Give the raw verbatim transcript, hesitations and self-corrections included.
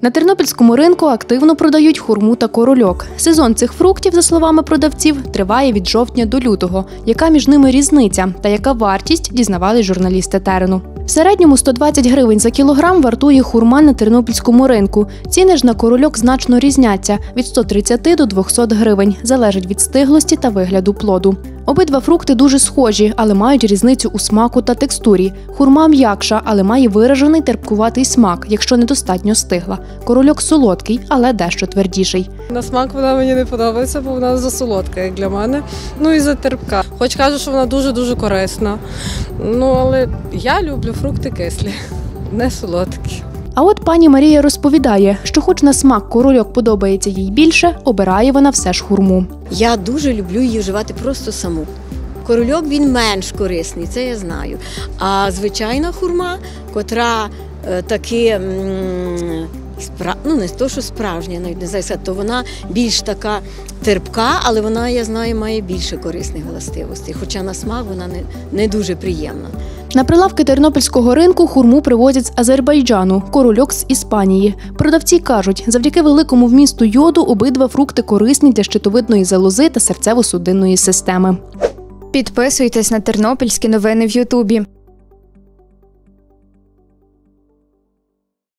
На тернопільському ринку активно продають хурму та корольок. Сезон цих фруктів, за словами продавців, триває від жовтня до лютого. Яка між ними різниця та яка вартість, дізнавались журналісти терену. В середньому сто двадцять гривень за кілограм вартує хурма на тернопільському ринку. Ціни ж на корольок значно різняться – від ста тридцяти до двохсот гривень. Залежить від стиглості та вигляду плоду. Обидва фрукти дуже схожі, але мають різницю у смаку та текстурі. Хурма м'якша, але має виражений терпкуватий смак, якщо недостатньо стигла. Корольок солодкий, але дещо твердіший. На смак вона мені не подобається, бо вона засолодка, як для мене. Ну і затерпка. Хоч кажу, що вона дуже-дуже корисна. Ну, але я люблю фрукти кислі, не солодкі. А от пані Марія розповідає, що хоч на смак корольок подобається їй більше, обирає вона все ж хурму. Я дуже люблю її вживати просто саму. Корольок, він менш корисний, це я знаю. А звичайна хурма, котра е, таки, м, спра... ну не то, що справжня, навіть не знаю, то вона більш така терпка, але вона, я знаю, має більше корисних властивостей. Хоча на смак вона не, не дуже приємна. На прилавки тернопільського ринку хурму привозять з Азербайджану, корольок з Іспанії. Продавці кажуть, завдяки великому вмісту йоду обидва фрукти корисні для щитовидної залози та серцево-судинної системи. Підписуйтесь на тернопільські новини в Ютубі.